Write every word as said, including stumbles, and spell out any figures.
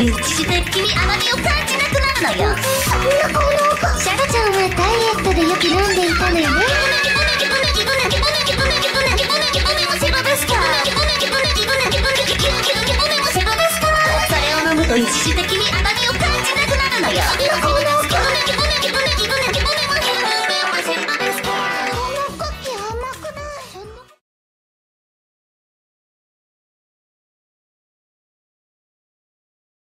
に自然的に甘みを感じなくなるのよ。そんな効能が。シャロちゃんはダイエットでよく飲んでいたのよね。